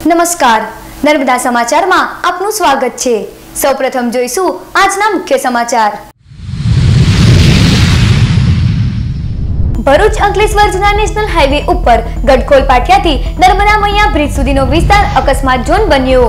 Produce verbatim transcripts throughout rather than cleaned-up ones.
નમસ્કાર, નર્મદા સમાચારમાં આપનું સ્વાગત છે। સૌપ્રથમ જોઈશું આજના મુખ્ય સમાચાર। ભરૂચ અંકલેશ્વર જૂના નેશનલ હાઈવે ઉપર ગડખોલ પાટિયાથી નર્મદા મૈયા બ્રિજ સુધીનો વિસ્તાર અકસ્માત ઝોન બન્યો।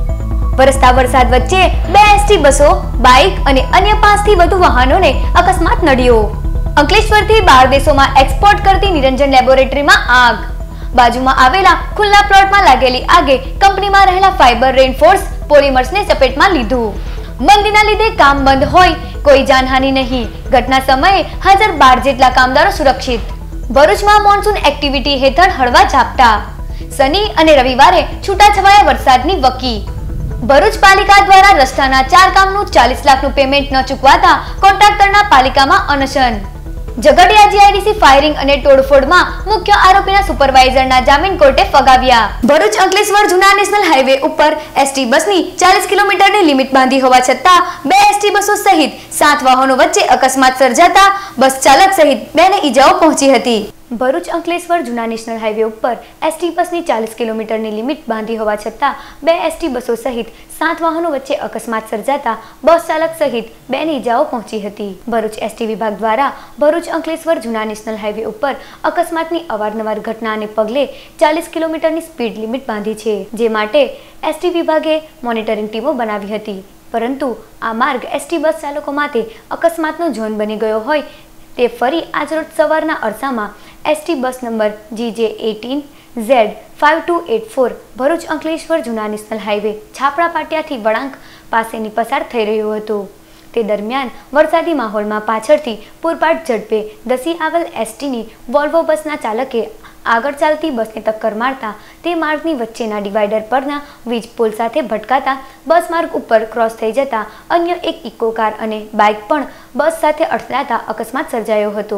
વરસતા વરસાદ વચ્ચે બે એસટી બસો, બાઇક અને અન્ય પાંચ થી વધુ વાહનોને અકસ્માત નડ્યો। અંકલેશ્વરથી બાર દેશોમાં એક્સપોર્ટ કરતી નિરંજન લેબોરેટરીમાં આગ। બાજુમાં આવેલા ખુલ્લા પ્લોટમાં લાગેલી આગે કંપનીમાં રહેલા ફાઇબર રેઇનફોર્સ પોલિમર્સને ચપેટમાં લીધું। મંદીના લીધે કામ બંધ હોય, કોઈ જાનહાનિ નહીં। ઘટના સમયે હાજર બાર જેટલા કામદારો સુરક્ષિત। ભરૂચમાં મોન્સૂન એક્ટિવિટી હેઠળ હળવા ઝાપટા। શનિ અને રવિવારે છૂટાછવાયા વરસાદની વકી। ભરૂચ પાલિકા દ્વારા રસ્તાના ચાર કામનું ચાલીસ લાખનું પેમેન્ટ ન ચૂકવાતા કોન્ટ્રાક્ટરના પાલિકામાં અનશન। ઝઘડિયા જીઆઈડીસી ફાયરિંગ અને તોડફોડમાં મુખ્ય આરોપીના સુપરવાઇઝરના જામીન કોર્ટે ફગાવ્યા। ભરૂચ અંકલેશ્વર જૂના નેશનલ હાઈવે ઉપર એસટી બસની ચાલીસ કિલોમીટરની લિમિટ બાંધી હોવા છતાં બે એસટી બસો સહિત સાત વાહનો વચ્ચે અકસ્માત સર્જાતા બસ ચાલક સહિત બેને ઈજાઓ પહોંચી હતી। ભરૂચ અંકલેશ્વર જૂના નેશનલ હાઈવે ઉપર એસટી બસની ચાલીસ કિલોમીટરની લિમિટ બાંધી હોવા છતાં બે એસટી બસો સહિત સાત વાહનો વચ્ચે અકસ્માત સર્જાતા બસ ચાલક સહિત બેને ઈજાઓ પહોંચી હતી। ભરૂચ એસટી વિભાગ દ્વારા ભરૂચ અંકલેશ્વર જૂના નેશનલ હાઈવે ઉપર અકસ્માતની અવારનવાર ઘટનાને પગલે ચાલીસ કિલોમીટરની સ્પીડ લિમિટ બાંધી છે, જે માટે એસટી વિભાગે મોનિટરિંગ ટીમો બનાવી હતી। પરંતુ આ માર્ગ એસટી બસ ચાલકો માટે અકસ્માતનો ઝોન બની ગયો હોય તે ફરી આજરોજ સવારના અરસામાં ST bus number G J eighteen Z five two eight four Bharuch Ankleshwar જૂના નેશનલ હાઈવે છાપડા પાટિયાથી વળાંક પાસેની પસાર થઈ રહ્યો હતો। તે દરમિયાન વરસાદી માહોલમાં પાછળથી પૂરપાટ ઝડપે ધસી આવેલ એસટીની વોલ્વો બસના ચાલકે આગળ ચાલતી બસને ટક્કર મારતા તે માર્ગની વચ્ચેના ડિવાઈડર પરના વીજ પોલ સાથે ભટકાતા બસ માર્ગ ઉપર ક્રોસ થઈ જતા અન્ય એક ઇકો કાર અને બાઇક પણ બસ સાથે અથડાતા અકસ્માત સર્જાયો હતો।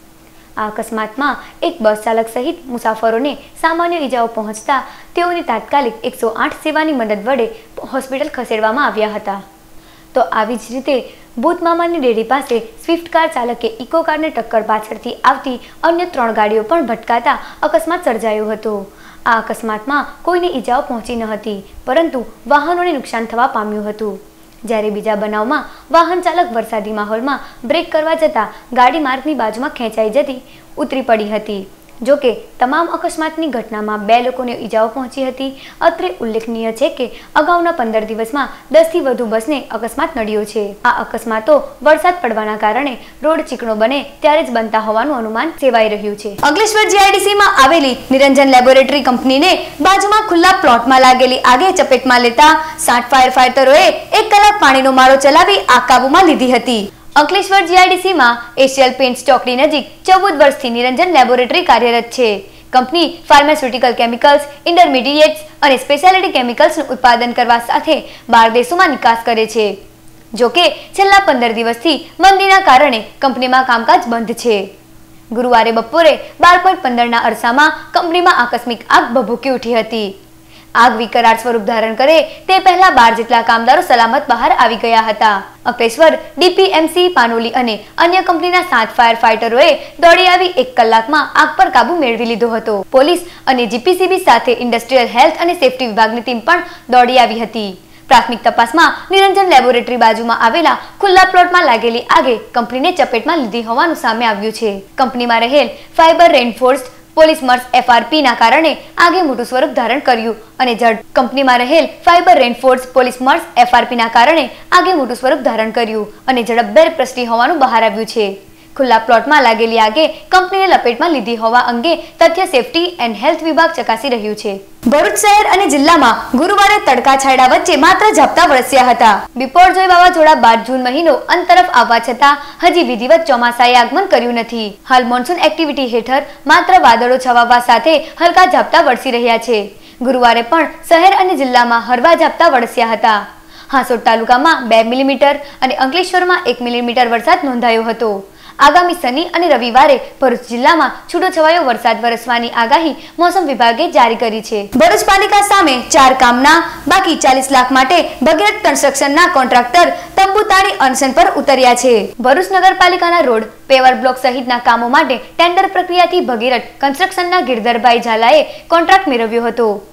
આ અકસ્માતમાં એક બસ ચાલક સહિત મુસાફરોને સામાન્ય ઈજાઓ પહોંચતા તેઓને તાત્કાલિક એકસો આઠ સેવાની મદદ વડે હોસ્પિટલ ખસેડવામાં આવ્યા હતા। તો આવી જ રીતે ભૂતમામાની ડેરી પાસે સ્વિફ્ટ કાર ચાલકે ઇકો કારને ટક્કર પાછળથી આવતી અન્ય ત્રણ ગાડીઓ પણ ભટકાતા અકસ્માત સર્જાયો હતો। આ અકસ્માતમાં કોઈને ઈજાઓ પહોંચી ન હતી, પરંતુ વાહનોને નુકસાન થવા પામ્યું હતું। જ્યારે બીજા બનાવમાં વાહન ચાલક વરસાદી માહોલમાં બ્રેક કરવા જતા ગાડી માર્ગની બાજુમાં ખેંચાઈ જતી ઉતરી પડી હતી। જો કે તમામ અકસ્માતની ઘટનામાં બે લોકોને ઈજાઓ પહોંચી હતી। અત્રે ઉલ્લેખનીય છે કે અગાઉના પંદર દિવસમાં દસથી વધુ બસને અકસ્માત નડ્યો છે। આ અકસ્માતો વરસાદ પડવાના કારણે રોડ ચીકણો બને ત્યારે જ બનતા હોવાનું અનુમાન સેવાઈ રહ્યું છે। અંકલેશ્વર જીઆઈડીસીમાં આવેલી નિરંજન લેબોરેટરી કંપનીને બાજુમાં ખુલ્લા પ્લોટમાં લાગેલી આગે ચપેટમાં લેતા સાત ફાયર ફાઈટરોએ એક કલાક પાણીનો મારો ચલાવી આગ કાબૂમાં લીધી હતી। અંકલેશ્વર જીઆઈડીસીમાં એશિયલ પેઇન્ટ્સ ચોકડી નજીક ચૌદ વર્ષથી નિરંજન લેબોરેટરી કાર્યરત છે। કંપની ફાર્માસ્યુટિકલ કેમિકલ્સ, ઇન્ટરમીડિયેટ્સ અને સ્પેશિયાલિટી કેમિકલ્સનું ઉત્પાદન કરવા સાથે બાર દેશોમાં નિકાસ કરે છે। જો કે છેલ્લા પંદર દિવસથી મંદીના કારણે કંપનીમાં કામકાજ બંધ છે। ગુરુવારે બપોરે બાર પોઈન્ટ પંદરના અરસામાં કંપનીમાં આકસ્મિક આગ ભભૂકી ઉઠી હતી। આગ વિકરાળ સ્વરૂપ ધારણ કરે તે પહેલા બાર જેટલા કામદારો સલામત બહાર આવી ગયા હતા। અંકલેશ્વર ડીપીએમસી, પાનોલી અને અન્ય કંપનીના સાત ફાયર ફાઈટરોએ દોડી આવી એક કલાકમાં આગ પર કાબુ મેળવી લીધો હતો। પોલીસ અને જીપીસીબી સાથે ઇન્ડસ્ટ્રીયલ હેલ્થ અને સેફટી વિભાગની ટીમ પણ દોડી આવી હતી। પ્રાથમિક તપાસમાં નિરંજન લેબોરેટરી બાજુમાં આવેલા ખુલ્લા પ્લોટમાં લાગેલી આગે કંપનીને ચપેટમાં લીધી હોવાનું સામે આવ્યું છે। કંપનીમાં રહેલ ફાઇબર રેઇનફોર્સ્ડ પોલિમર્સ એફઆરપી ના કારણે આગે મોટું સ્વરૂપ ધારણ કર્યું અને જડ કંપનીમાં રહેલ ફાઇબર રેઇનફોર્સ્ડ પોલિમર્સ એફઆરપી ના કારણે આગે મોટું સ્વરૂપ ધારણ કર્યું અને ઝડપભેર પ્રસરી હોવાનું બહાર આવ્યું છે। ખુલ્લા પ્લોટમાં લાગેલી આગે કંપનીને લપેટમાં લીધી હોવા અંગે તથ્ય સેફટી એન્ડ હેલ્થ વિભાગ ચકાસી રહ્યું છે। ભરૂચ શહેર અને જિલ્લામાં ગુરુવારે તડકા છાંયડા વચ્ચે માત્ર ઝાપટા વરસ્યા હતા। બિપોરજોય વાવાઝોડા બાદ જૂન મહિનો અંત તરફ આવવા છતાં હજી વિધિવત ચોમાસાએ આગમન કર્યું નથી। હાલ મોન્સૂન એક્ટિવિટી હેઠળ માત્ર વાદળો છવાવા સાથે હલકા ઝાપટા વરસી રહ્યા છે। ગુરુવારે પણ શહેર અને જિલ્લામાં હળવા ઝાપટા વરસ્યા હતા। હાંસોડ તાલુકામાં બે મિલીમીટર અને અંકલેશ્વરમાં એક મિલીમીટર વરસાદ નોંધાયો હતો। આગામી શનિ અને રવિવારે ભરૂચ જિલ્લામાં છૂટોછવાયો વરસાદ વરસવાની આગાહી મોસમ વિભાગે જારી કરી છે। ભરૂચ પાલિકા સામે ચાર કામના બાકી ચાલીસ લાખ માટે ભગીરથ કન્સ્ટ્રક્શનના કોન્ટ્રાક્ટર તંબુ તાણી અનશન પર ઉતર્યા છે। ભરૂચ નગરપાલિકાના રોડ, પેવર બ્લોક સહિતના કામો માટે ટેન્ડર પ્રક્રિયાથી ભગીરથ કન્સ્ટ્રક્શનના ગિરધરભાઈ ઝાલાએ કોન્ટ્રાક્ટ મેળવ્યો હતો।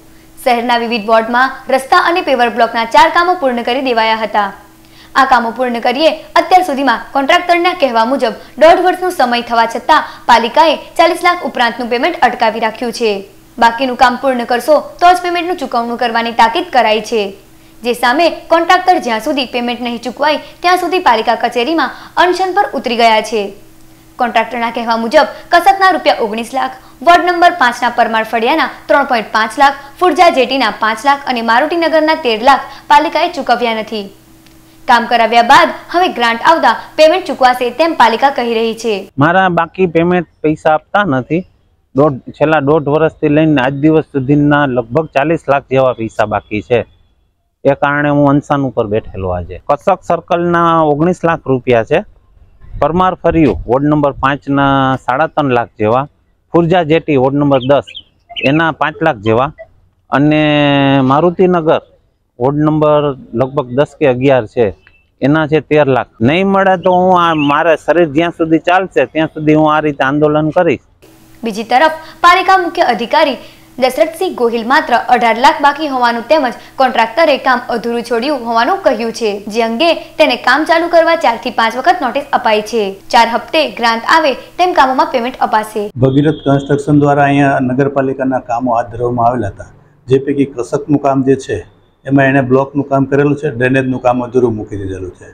શહેરના વિવિધ વોર્ડમાં રસ્તા અને પેવર બ્લોકના ચાર કામો પૂર્ણ કરી દેવાયા હતા। આ કામો પૂર્ણ કરીએ અત્યાર સુધીમાં કોન્ટ્રાક્ટરના કહેવા મુજબ દોઢ વર્ષનો સમય થવા છતાં પાલિકાએ ચાલીસ લાખ ઉપરાંતનું પેમેન્ટ અટકાવી રાખ્યું છે। બાકીનું કામ પૂર્ણ કરશો તો જ પેમેન્ટનું ચૂકવણું કરવાની તાકીદ કરાઈ છે, જે સામે કોન્ટ્રાક્ટર જ્યાં સુધી પેમેન્ટ નહીં ચૂકવાય ત્યાં સુધી પાલિકા કચેરીમાં અનશન પર ઉતરી ગયા છે। કોન્ટ્રાક્ટરના કહેવા મુજબ કસકના રૂપિયા ઓગણીસ લાખ, વોર્ડ નંબર પાંચના પરમાર ફળિયાના ત્રણ પોઈન્ટ પાંચ લાખ, ફુરજા જેટીના પાંચ લાખ અને મારુતિનગરના તેર લાખ પાલિકાએ ચૂકવ્યા નથી। કામ કરાવ્યા બાદ હવે ગ્રાન્ટ આવતા પેમેન્ટ ચૂકવાશે તેમ પાલિકા કહી રહી છે। મારા બાકી પેમેન્ટ પૈસા આપતા નથી। દોઢ છેલ્લા દોઢ વર્ષથી લઈને આજ દિવસ સુધીના લગભગ ચાલીસ લાખ જેવા પૈસા બાકી છે। એ કારણે હું અનશન ઉપર બેઠેલો આજે। કસક સર્કલના ઓગણીસ લાખ રૂપિયા છે, પરમાર ફર્યું વોર્ડ નંબર પાંચના સાડા ત્રણ લાખ જેવા, ફુરજા જેટી વોર્ડ નંબર દસ એના પાંચ લાખ જેવા અને મારુતિનગર વોર્ડ નંબર લગભગ દસ કે અગિયાર છે એના છે તેર લાખ। નહીં મળે તો હું આ મારા શરીર જ્યાં સુધી ચાલશે ત્યાં સુધી હું આ રીતે આંદોલન કરીશ। બીજી તરફ પાલિકા મુખ્ય અધિકારી દશરથસિંહ ગોહિલ માત્ર અઢાર લાખ બાકી હોવાનું તેમજ કોન્ટ્રાક્ટરે કામ અધૂરું છોડ્યું હોવાનું કહ્યું છે, જે અંગે તેને કામ ચાલુ કરવા ચાર થી પાંચ વખત નોટિસ અપાઈ છે। ચાર હપ્તે ગ્રાન્ટ આવે તેમ કામોમાં પેમેન્ટ અપાશે। ભગીરથ કન્સ્ટ્રક્શન દ્વારા અહીંયા નગરપાલિકાના કામો હાથ ધરવામાં આવેલા હતા, જે પૈકી કસકનું કામ જે છે એમાં એણે બ્લોકનું કામ કરેલું છે, ડ્રેનેજનું કામ અધૂરું મૂકી દીધેલું છે।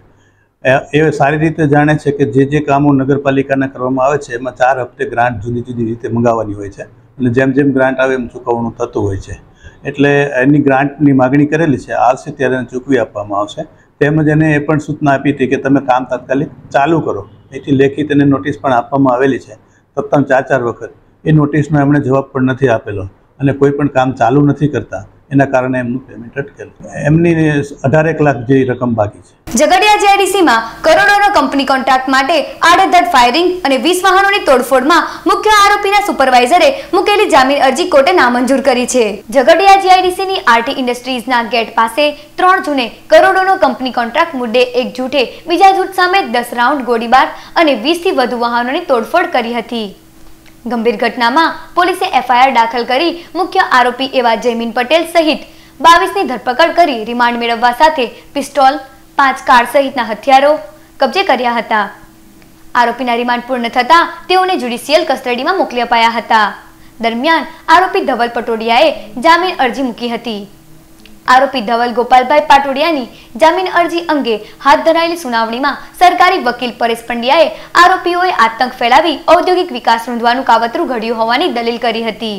એ સારી રીતે જાણે છે કે જે જે કામો નગરપાલિકાના કરવામાં આવે છે એમાં ચાર હપ્તે ગ્રાન્ટ જુદી જુદી રીતે મંગાવવાની હોય છે અને જેમ જેમ ગ્રાન્ટ આવે એમ ચૂકવણું થતું હોય છે। એટલે એની ગ્રાન્ટની માગણી કરેલી છે, આવશે ત્યારે એને ચૂકવી આપવામાં આવશે। તેમજ એને એ પણ સૂચના આપી હતી કે તમે કામ તાત્કાલિક ચાલુ કરો, એથી લેખિત એને નોટિસ પણ આપવામાં આવેલી છે સત્તમ ચાર ચાર વખત। એ નોટિસનો એમણે જવાબ પણ નથી આપેલો અને કોઈ પણ કામ ચાલુ નથી કરતા, એના કારણે એમનું પેમેન્ટ અટકેલું। એમની અઢારેક લાખ જેવી રકમ બાકી છે। ઝઘડિયા જીઆઈડીસીમાં કરોડોનો કંપની કોન્ટ્રાક્ટ માટે આડેધડ ફાયરિંગ અને વીસ વાહનોની તોડફોડમાં મુખ્ય આરોપીના સુપરવાઇઝરે મૂકેલી જામીન અરજી કોર્ટે નામંજૂર કરી છે। ઝઘડિયા જીઆઈડીસીની આરટી ઇન્ડસ્ટ્રીઝના ગેટ પાસે ત્રણ જૂને કરોડોનો કંપની કોન્ટ્રાક્ટ મુદ્દે એક જૂથે બીજા જૂથ સામે દસ રાઉન્ડ ગોળીબાર અને વીસ થી વધુ વાહનોની તોડફોડ કરી હતી। ગંભીર ઘટનામાં પોલીસે એફઆઈઆર દાખલ કરી મુખ્ય આરોપી એવા જયમીન પટેલ સહિત બાવીસ ની ધરપકડ કરી રિમાન્ડ મેળવવા સાથે પિસ્તોલ, પાંચ કાર સહિતના હથિયારો કબજે કર્યા હતા। આરોપીના રિમાન્ડ પૂર્ણ થતા તેઓને જ્યુડિશિયલ કસ્ટડીમાં મોકલી અપાયા હતા। દરમિયાન આરોપી ધવલ પટોડિયાએ જામીન અરજી મૂકી હતી। આરોપી ધવલ ગોપાલભાઈ પાટોડિયાની જામીન અરજી અંગે હાથ ધરાયેલી સુનાવણીમાં સરકારી વકીલ પરેશ પંડ્યાએ આરોપીઓએ આતંક ફેલાવી ઔદ્યોગિક વિકાસ રૂંધવાનું કાવતરું ઘડ્યું હોવાની દલીલ કરી હતી।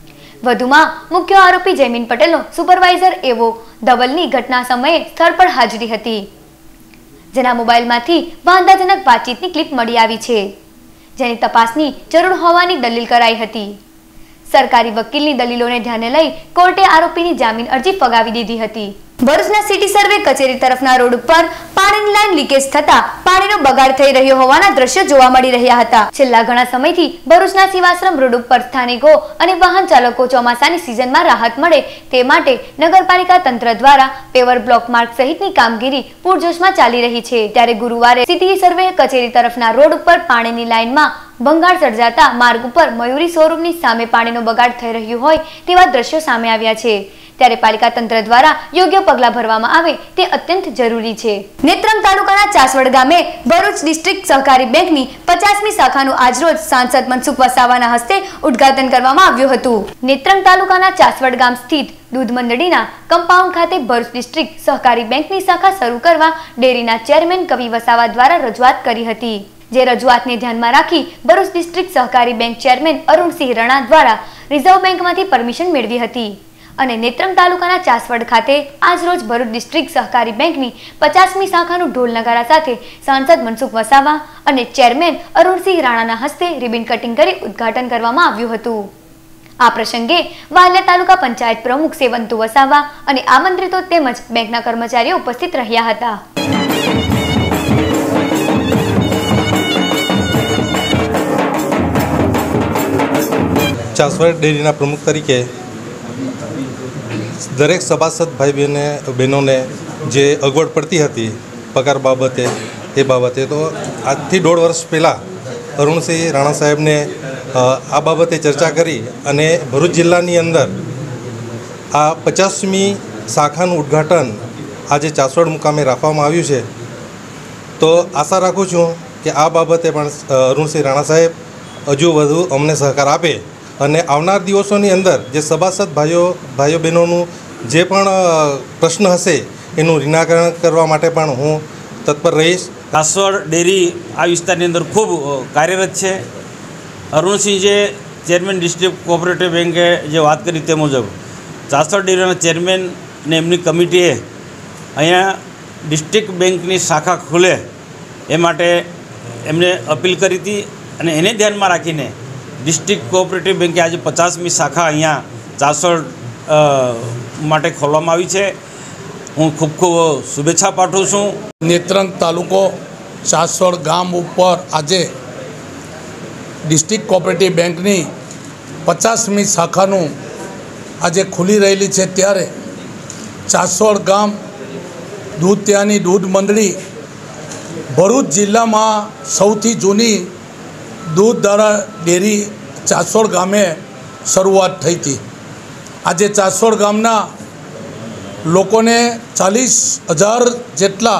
વધુમાં મુખ્ય આરોપી જયમીન પટેલનો સુપરવાઇઝર એવો ધવલની ઘટના સમયે સ્થળ પર હાજરી હતી, જેના મોબાઈલમાંથી વાંધાજનક વાતચીતની ક્લિપ મળી આવી છે, જેની તપાસની જરૂર હોવાની દલીલ કરાઈ હતી। સરકારી વકીલની દલીલોને ધ્યાને લઈ કોર્ટે આરોપીની જામીન અરજી ફગાવી દીધી હતી। ભરૂચના સિટી સર્વે કચેરી તરફના રોડ ઉપર પાણીની લાઈન લીકેજ થતા પાણીનો બગાડ થઈ રહ્યો હોવાના દ્રશ્યો જોવા મળી રહ્યા હતા। છેલ્લા ઘણા સમયથી ભરૂચના શિવાશ્રમ રોડ ઉપર સ્થાનિકો અને વાહન ચાલકો ચોમાસાની સિઝનમાં રાહત મળે તે માટે નગરપાલિકા તંત્ર દ્વારા પેવર બ્લોક માર્ગ સહિતની કામગીરી પૂરજોશમાં ચાલી રહી છે। ત્યારે ગુરુવારે સિટી સર્વે કચેરી તરફના રોડ ઉપર પાણીની લાઈનમાં ભંગાણ સર્જાતા માર્ગ ઉપર મયુરી શોરૂમની સામે પાણીનો બગાડ થઈ રહ્યો હોય તેવા દ્રશ્યો સામે આવ્યા છે। ત્યારે પાલિકા તંત્ર દ્વારા યોગ્ય પગલાં ભરવામાં આવે તે અત્યંત જરૂરી છે। નેત્રંગ તાલુકાના ચાસવડ ગામે ભરૂચ ડિસ્ટ્રિક્ટ સહકારી બેંકની પચાસમી શાખાનું આજરોજ સાંસદ મનસુખ વસાવાના હસ્તે ઉદ્ઘાટન કરવામાં આવ્યું હતું। નેત્રંગ તાલુકાના ચાસવડ ગામ સ્થિત દૂધ મંડળીના કમ્પાઉન્ડ ખાતે ભરૂચ ડિસ્ટ્રિક્ટ સહકારી બેંકની શાખા શરૂ કરવા ડેરીના ચેરમેન કવિ વસાવા દ્વારા રજૂઆત કરી હતી, જે રજૂઆતને ધ્યાનમાં રાખી ભરૂચ ડિસ્ટ્રિક્ટ સહકારી બેંક ચેરમેન અરુણસિંહ રણા દ્વારા રિઝર્વ બેંકમાંથી પરમિશન મેળવી હતી અને નેત્રંગ તાલુકાના ચાસવડ ખાતે આજરોજ ભરૂચ ડિસ્ટ્રિક્ટ સહકારી બેંકની પચાસમી શાખાનું ઢોલ નગારા સાથે સાંસદ મનસુખ વસાવા અને ચેરમેન અરુણસિંહ રાણાના હસ્તે રિબન કટિંગ કરી ઉદ્ઘાટન કરવામાં આવ્યું હતું। આ પ્રસંગે વાલિયા તાલુકા પંચાયત પ્રમુખ સેવંતુ વસાવા અને આમંત્રિતો તેમજ બેંકના કર્મચારીઓ ઉપસ્થિત રહ્યા હતા। ચાસવડ ડેરીના પ્રમુખ તરીકે દરેક સભાસદ ભાઈ બહેને બહેનોને જે અગવડ પડતી હતી પગાર બાબતે એ બાબતે તો આજથી દોઢ વર્ષ પહેલાં અરુણસિંહ રાણા સાહેબને આ બાબતે ચર્ચા કરી અને ભરૂચ જિલ્લાની અંદર આ પચાસમી શાખાનું ઉદ્ઘાટન આજે ચાસોડ મુકામે રાખવામાં આવ્યું છે। તો આશા રાખું છું કે આ બાબતે પણ અરુણસિંહ રાણા સાહેબ હજુ વધુ અમને સહકાર આપે અને આવનાર દિવસોની અંદર જે સભાસદ ભાઈઓ ભાઈઓ બહેનોનું જે પણ પ્રશ્ન હશે એનું નિરાકરણ કરવા માટે પણ હું તત્પર રહીશ। ચાસોડ ડેરી આ વિસ્તારની અંદર ખૂબ કાર્યરત છે। અરુણસિંહ જે ચેરમેન ડિસ્ટ્રિક્ટ કોઓપરેટિવ બેંકે જે વાત કરી તે મુજબ ચાસોડ ડેરીના ચેરમેન અને એમની કમિટીએ અહીંયા ડિસ્ટ્રિક્ટ બેંકની શાખા ખુલે એ માટે એમને અપીલ કરી હતી અને એને ધ્યાનમાં રાખીને ડિસ્ટ્રિક્ટ કોઓપરેટિવ બેંકે આજે પચાસમી શાખા અહીંયા ચાસોડ માટે ખોલવામાં આવી છે। હું ખૂબ ખૂબ શુભેચ્છા પાઠવું છું। નેત્રંગ તાલુકો ચાસોડ ગામ ઉપર આજે ડિસ્ટ્રિક્ટ કોઓપરેટિવ બેંકની પચાસમી શાખાનું આજે ખુલી રહેલી છે ત્યારે ચાસોડ ગામ દૂધ ત્યાંની દૂધ મંડળી ભરૂચ જિલ્લામાં સૌથી જૂની દૂધ દ્વારા ડેરી ચાસોડ ગામે શરૂઆત થઈ હતી। આજે ચાસોડ ગામના લોકોને ચાલીસ હજાર જેટલા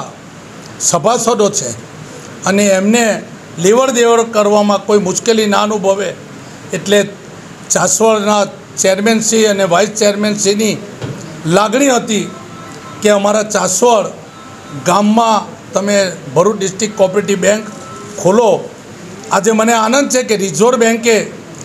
સભાસદો છે અને એમને લેવડ દેવડ કરવામાં કોઈ મુશ્કેલી ના અનુભવે એટલે ચાસોડના ચેરમેનશ્રી અને વાઇસ ચેરમેનશ્રીની લાગણી હતી કે અમારા ચાસોડ ગામમાં તમે ભરૂચ ડિસ્ટ્રિક્ટ કોઓપરેટિવ બેંક ખોલો। આજે મને આનંદ છે કે રિઝર્વ બેંકે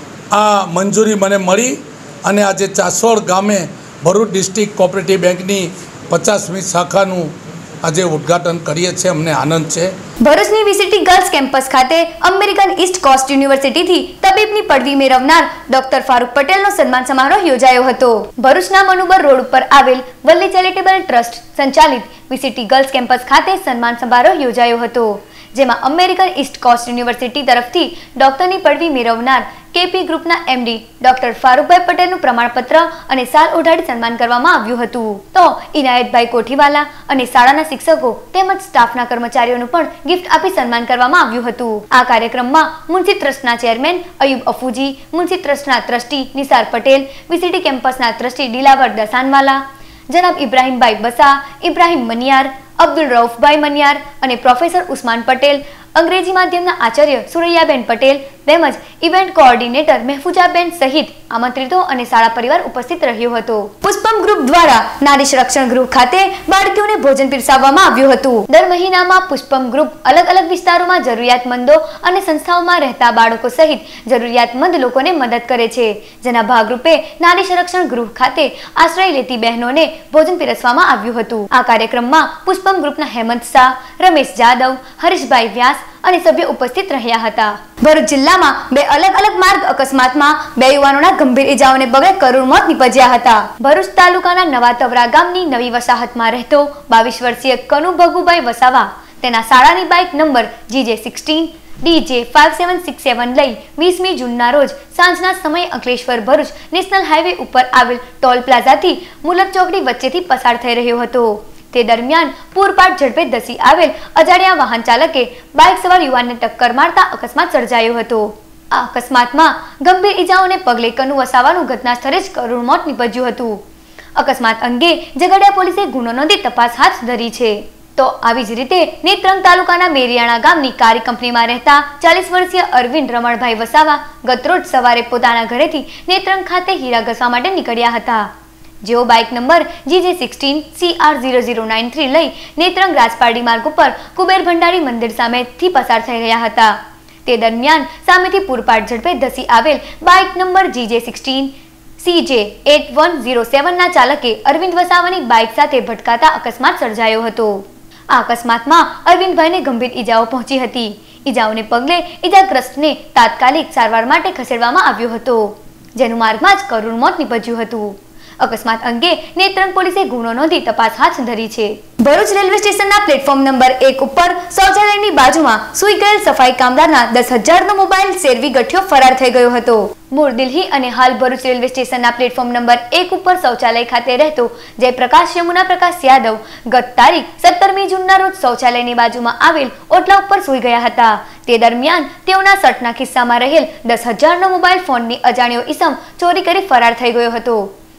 આ મંજૂરી મને મળી અને આજે ચાસોડ ગામે ભરૂચ ડિસ્ટ્રિક્ટ કોઓપરેટિવ બેંકની પચાસમી શાખાનું આજે ઉદ્ઘાટન કરીએ છીએ। અમને આનંદ છે। ભરૂચની વીસીટી ગર્લ્સ કેમ્પસ ખાતે અમેરિકન ઈસ્ટ કોસ્ટ યુનિવર્સિટીથી તબીબની પદવી મેળવનાર ડોક્ટર ફારૂક પટેલનો સન્માન સમારોહ યોજાયો હતો। ભરૂચના મનુબર રોડ ઉપર આવેલ વલ્લી ચેરિટેબલ ટ્રસ્ટ સંચાલિત વીસીટી ગર્લ્સ કેમ્પસ ખાતે સન્માન સમારોહ યોજાયો હતો, જેમાં અમેરિકન ઈસ્ટ કોસ્ટ યુનિવર્સિટી તરફથી ડોક્ટરની પદવી મેળવનાર કેપી ગ્રુપના એમડી ડોક્ટર ફારૂકભાઈ પટેલનું પ્રમાણપત્ર અને સાલ ઓઢાડી સન્માન કરવામાં આવ્યું હતું। તો ઇનાયતભાઈ કોઠીવાલા અને શાળાના શિક્ષકો તેમજ સ્ટાફના કર્મચારીઓનું પણ ગિફ્ટ આપી સન્માન કરવામાં આવ્યું હતું। આ કાર્યક્રમમાં મુન્સી ટ્રસ્ટના ચેરમેન અયુબ અફુજી, મુન્સી ટ્રસ્ટના ટ્રસ્ટી નિસાર પટેલ, વીસીટી કેમ્પસના ટ્રસ્ટી દિલાવર દસાનવાલા, જનાબ ઇબ્રાહીમભાઈ બસા, ઇબ્રાહીમ મનિયાર, અબ્દુલ રઉફભાઈ મનિયાર અને પ્રોફેસર ઉસ્માન પટેલ, અંગ્રેજી માધ્યમના આચાર્ય સુરૈયાબેન પટેલ તેમજ ઇવેન્ટ કોઓર્ડિનેટર મહેફૂજાબેન સહિત આમંત્રિતો અને શાળા પરિવાર ઉપસ્થિત રહ્યો હતો। પુષ્પમ ગ્રુપ દ્વારા નારી સંરક્ષણ ગૃહ ખાતે બાળકીઓને ભોજન પીરસાવવામાં આવ્યું હતું। દર મહિનામાં પુષ્પમ ગ્રુપ અલગ અલગ વિસ્તારોમાં જરૂરિયાતમંદો અને સંસ્થાઓમાં રહેતા બાળકો સહિત જરૂરિયાતમંદ લોકોને મદદ કરે છે, જેના ભાગરૂપે નારી સંરક્ષણ ગૃહ ખાતે આશ્રય લેતી બહેનોને ભોજન પીરસવામાં આવ્યું હતું। આ કાર્યક્રમમાં પુષ્પમ ગ્રુપના હેમંત શાહ, રમેશ જાદવ, હરીશભાઈ વ્યાસ અને સભ્યો ઉપસ્થિત રહ્યા હતા। ભરૂચ જિલ્લામાં બે અલગ અલગ માર્ગ અકસ્માતમાં બે યુવાનોના ગંભીર ઇજાઓને પગલે કરુણ મોત નીપજ્યા હતા। ભરૂચ તાલુકાના નવા તવરા ગામની નવી વસાહતમાં રહેતો બાવીસ વર્ષીય કનુ ભગુભાઈ વસાવા તેના શાળાની bike number GJ sixteen DJ five seven six seven લઈ વીસમી જૂનના રોજ સાંજના સમયે અંકલેશ્વર ભરૂચ નેશનલ હાઈવે ઉપર આવેલ ટોલ પ્લાઝાથી મુલક ચોકડી વચ્ચેથી પસાર થઈ રહ્યો હતો। તે દરમિયાન પૂરપાટ ઝડપે ધસી આવેલ અજાણ્યા વાહન ચાલકે બાઇક સવાર યુવાનને ટક્કર મારતા અકસ્માત સર્જાયો હતો। આ અકસ્માતમાં ગંભીર ઈજાઓને પગલે કનુ વસાવાનું ઘટના સ્થળે જ કરુણ મોત નીપજ્યું હતું। અકસ્માત અંગે ઝઘડિયા પોલીસે ગુનો નોંધી તપાસ હાથ ધરી છે। તો આવી જ રીતે નેત્રંગ તાલુકાના મેરિયાણા ગામની કારી કંપનીમાં રહેતા ચાલીસ વર્ષીય અરવિંદ રમણભાઈ વસાવા ગતરોજ સવારે પોતાના ઘરેથી નેત્રંગ ખાતે હીરા ઘસવા માટે નીકળ્યા હતા, જેઓ bike number GJ sixteen C R zero zero nine three લઈ નેત્રંગ રાજપારડી માર્ગ ઉપર કુબેર ભંડારી મંદિર સામેથી પસાર થઈ રહ્યા હતા। તે દરમિયાન સામેથી પૂરપાટ ઝડપે ધસી આવેલ bike number GJ sixteen C J eight one zero સેવનના ચાલકે અરવિંદ વસાવાની બાઇક સાથે ભટકાતા અકસ્માત સર્જાયો હતો। આ અકસ્માતમાં અરવિંદભાઈને ગંભીર ઈજાઓ પહોંચી હતી। ઈજાઓને પગલે ઈજાગ્રસ્તને તાત્કાલિક સારવાર માટે ખસેડવામાં આવ્યો હતો, જેનું માર્ગમાં જ કરુણ મોત નીપજ્યું હતું। અકસ્માત અંગે નેત્રંગ પોલીસે ગુનો નોંધી તપાસ હાથ ધરી છે। ભરૂચ રેલવે સ્ટેશનના પ્લેટફોર્મ નંબર એક ઉપર શૌચાલયની બાજુમાં સૂઈ ગયેલ સફાઈ કામદારના દસ હજારનો મોબાઈલ સેરવી ગઠિયો ફરાર થઈ ગયો હતો। મૂળ દિલ્હી અને હાલ ભરૂચ રેલવે સ્ટેશનના પ્લેટફોર્મ નંબર એક ઉપર શૌચાલય ખાતે રહેતો જયપ્રકાશ યમુના પ્રકાશ યાદવ ગત તારીખ સત્તરમી જૂનના રોજ શૌચાલયની બાજુમાં આવેલ ઓટલા ઉપર સૂઈ ગયા હતા। તે દરમિયાન તેઓના શર્ટના ખિસ્સામાં રહેલ દસ હજારનો મોબાઈલ ફોનની અજાણ્યો ઈસમ ચોરી કરી ફરાર થઈ ગયો હતો।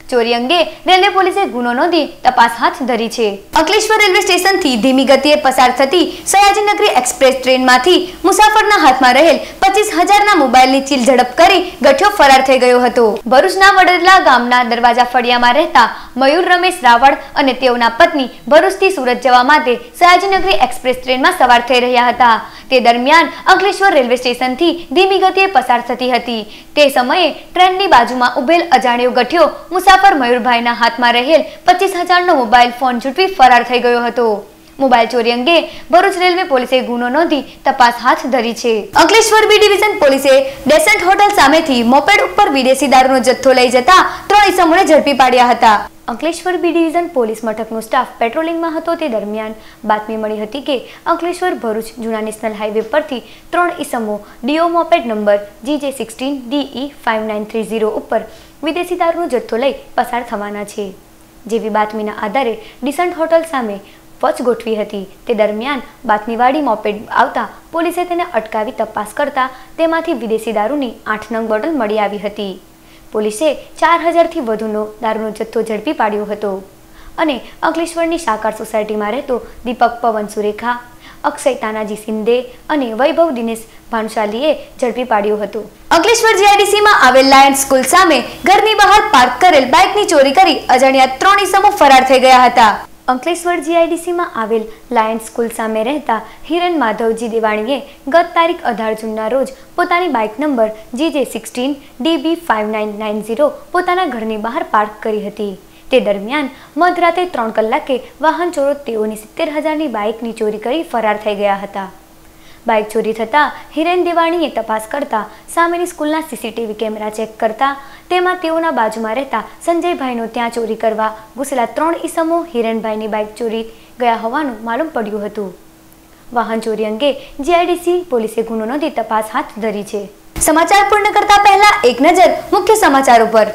ચોરી અંગે રેલવે પોલીસે ગુનો નોંધી તપાસ હાથ ધરી છે. અંકલેશ્વર રેલવે સ્ટેશનથી ધીમી ગતિએ પસાર થતી સયાજીનગરી એક્સપ્રેસ ટ્રેનમાંથી મુસાફરના હાથમાં રહેલ પચીસ હજારના મોબાઈલની ચીલ ઝડપ કરી ગઠિયો ફરાર થઈ ગયો હતો. ભરૂચના વડોદરા ગામના દરવાજા ફળિયામાં રહેતા મયુર રમેશ રાવળ અને તેઓના પત્ની ભરૂચથી સુરત જવા માટે સયાજીનગરી એક્સપ્રેસ ટ્રેનમાં સવાર થઈ રહ્યા હતા. તે દરમિયાન અંકલેશ્વર રેલવે સ્ટેશનથી ધીમી ગતિએ પસાર થતી હતી. તે સમયે ટ્રેનની બાજુમાં ઉભેલ અજાણ્યો ગઠિયો મુસાફર મયુરભાઈના હાથમાં રહેલ પચીસ હજારનો મોબાઈલ ફોન ઝૂંટવી ફરાર થઈ ગયો હતો. મોબાઈલ ચોરી અંગે ભરૂચ રેલવે પોલીસે ગુનો નોંધી તપાસ હાથ ધરી છે. અંકલેશ્વર બી ડિવિઝન પોલીસે ડેસન્ટ હોટલ સામેથી મોપેડ ઉપર વિદેશી દારૂનો જથ્થો લઈ જતા ત્રણ ઇસમોને ઝડપી પાડ્યા હતા. અંકલેશ્વર બી ડિવિઝન પોલીસ મથકનો સ્ટાફ પેટ્રોલિંગમાં હતો તે દરમિયાન બાતમી મળી હતી કે અંકલેશ્વર ભરૂચ જૂના નેશનલ હાઈવે પરથી ત્રણ ઇસમો Dio moped number G J sixteen DE five nine three zero ઉપર વિદેશી દારૂનો જથ્થો લઈ પસાર થવાના છે. જેવી બાતમીના આધારે ડિસન્ટ હોટલ સામે વોચ ગોઠવી હતી. તે દરમિયાન બાતમીવાળી મોપેડ આવતા પોલીસે તેને અટકાવી તપાસ કરતા તેમાંથી વિદેશી દારૂની આઠ નંગ બોટલ મળી આવી હતી. પોલીસે ચાર હજારથી વધુનો દારૂનો જથ્થો ઝડપી પાડ્યો હતો અને અંકલેશ્વરની સાકાર સોસાયટીમાં રહેતો દીપક પવન સુરેખા, અક્ષય તાનાજી સિંધે અને વૈભવ દિનેશ ભાનુશાલીએ ઝડપી પાડ્યો હતો. અંકલેશ્વર જીઆઈડીસીમાં આવેલ લાયન્સ સ્કૂલ સામે ઘરની બહાર પાર્ક કરેલ બાઇકની ચોરી કરી અજાણ્યા ત્રણ ઇસમો ફરાર થઈ ગયા હતા. અંકલેશ્વર જીઆઈડીસીમાં આવેલ લાયન્સ સ્કૂલ સામે રહેતા હિરેન માધવજી દેવાણીએ ગત તારીખ અઢાર જૂનના રોજ પોતાની bike number G J sixteen DB five nine nine zero પોતાના ઘરની બહાર પાર્ક કરી હતી. તે દરમિયાન મધરાતે ત્રણ કલાકે વાહન ચોરો તેઓની સિત્તેર હજારની બાઇકની ચોરી કરી ફરાર થઈ ગયા હતા. બાઇક ચોરી થતાં હિરેન દેવાણીએ તપાસ કરતા સામેની સ્કૂલના સીસીટીવી કેમેરા ચેક કરતા તેમાં તેઓના બાજુમાં રહેતા સંજયભાઈનો ત્યાં ચોરી કરવા ઘૂસેલા ત્રણ ઈસમો હિરેનભાઈની બાઇક ચોરી ગયા હોવાનું માલુમ પડ્યું હતું. વાહન ચોરી અંગે જીઆઈડીસી પોલીસે ગુનો નોંધી તપાસ હાથ ધરી છે. સમાચાર પૂર્ણ કરતા પહેલા એક નજર મુખ્ય સમાચારો પર.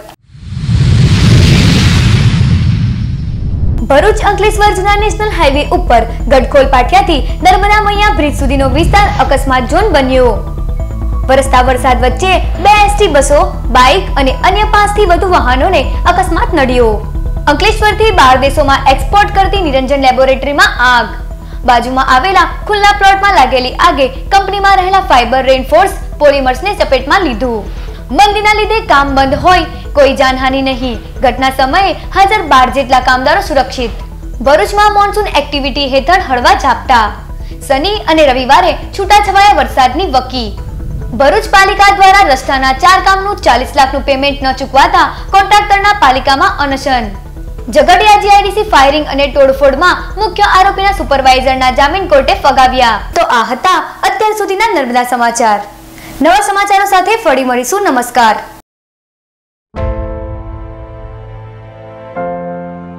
ભરૂચ અંકલેશ્વર જૂના નેશનલ હાઈવે ઉપર ગડખોલ પાટિયાથી નર્મદા મૈયા બ્રિજ સુધીનો વિસ્તાર અકસ્માત ઝોન બન્યો. વરસતા વરસાદ વચ્ચે બે એસટી બસો, બાઇક અને અન્ય પાંચ થી વધુ વાહનોને અકસ્માત નડ્યો. અંકલેશ્વરથી બાર દેશોમાં એક્સપોર્ટ કરતી નિરંજન લેબોરેટરીમાં આગ. બાજુમાં આવેલા ખુલ્લા પ્લોટમાં લાગેલી આગે કંપનીમાં રહેલા ફાઇબર રેઇનફોર્સ પોલિમર્સને ચપેટમાં લીધું. મંદીના લીધે કામ બંધ હોય, કોઈ જાનહાનિ નહીં. ઘટના સમયે હાજર બાર જેટલા કામદારો સુરક્ષિત. ભરૂચમાં મોન્સૂન એક્ટિવિટી હેઠળ હળવા ઝાપટા. શનિ અને રવિવારે છૂટાછવાયા વરસાદની વકી. ભરૂચ પાલિકા દ્વારા રસ્તાના ચાર કામનું ચાલીસ લાખનું પેમેન્ટ ન ચૂકવાતા કોન્ટ્રાક્ટરના પાલિકામાં અનશન. ઝઘડિયા જીઆઈડીસી ફાયરિંગ અને તોડફોડમાં મુખ્ય આરોપીના સુપરવાઇઝરના જામીન કોર્ટે ફગાવ્યા. તો આ હતા અત્યાર સુધીના નર્મદા સમાચાર. નવા સમાચારો સાથે ફરી મળીશું. નમસ્કાર.